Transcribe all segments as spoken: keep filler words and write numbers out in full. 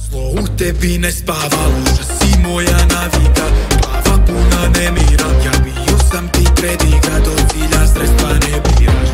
Zlo u tebi ne spava, loša si moja navika, glava puna nemira. Ja bio sam ti predigra, do cilja sredstva ne biraš.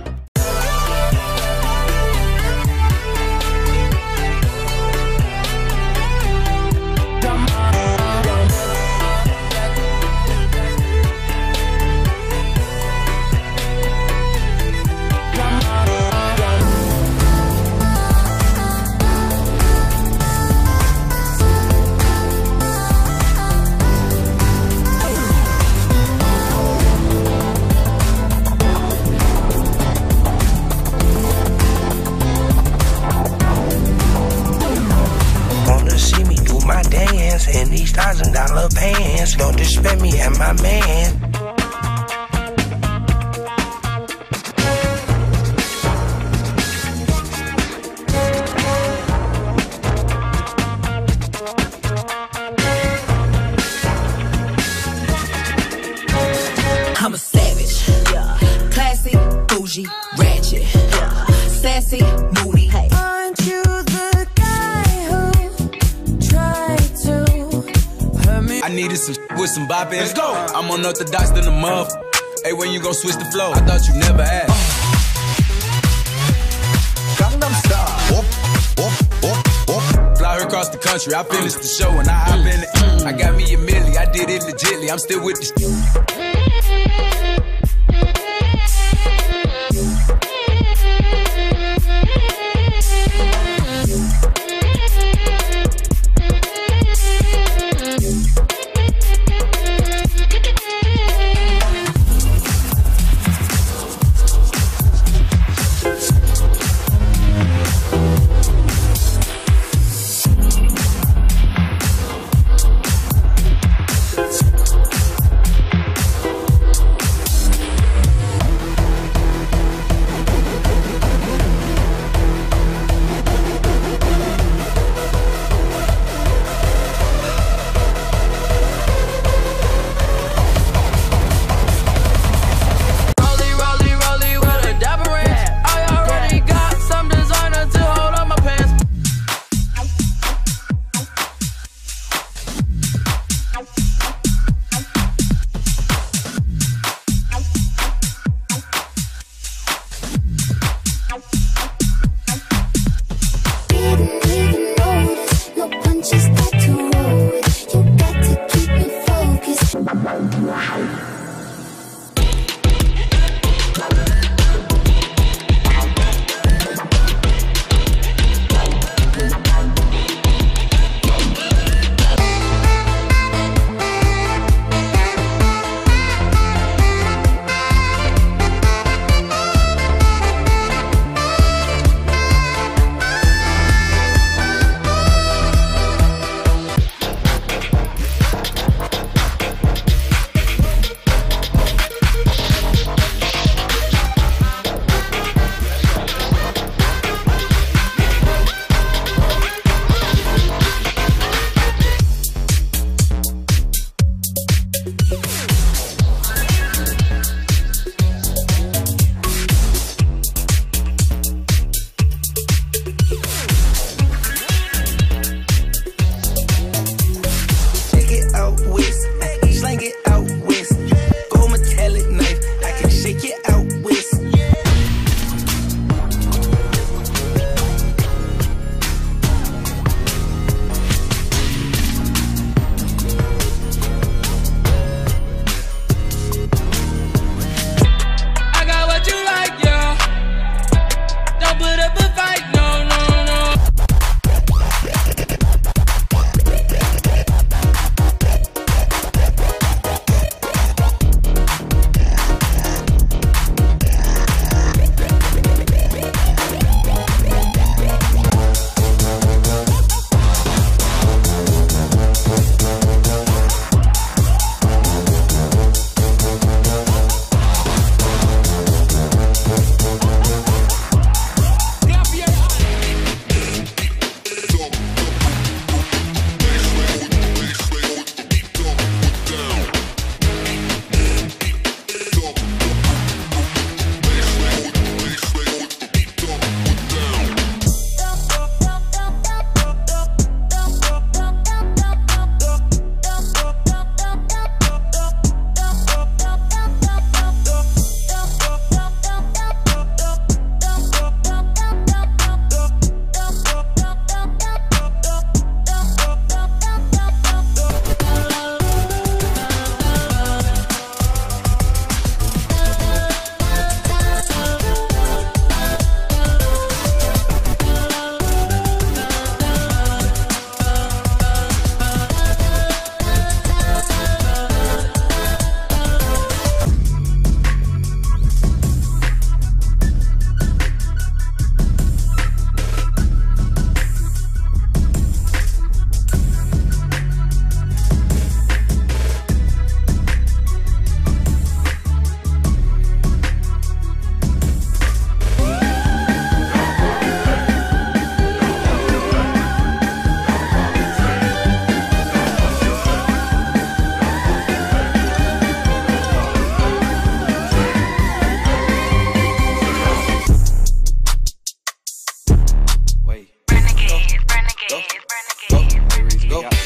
In these thousand dollar pants, don't disrespect me and my man. I'm a savage, yeah. Classy, bougie, ratchet, yeah. Sassy, moody. Hey. Aren't you the guy who tried to hurt me? I needed some with some bop in. Let's go. I'm unorthodox than a muff. Hey, when you gon' switch the flow? I thought you never asked. Gangnam Style. Whoop, whoop, whoop, whoop. Fly her across the country. I finished the show and I hop in it. I got me a milli. I did it legitly. I'm still with the. Go, go, go.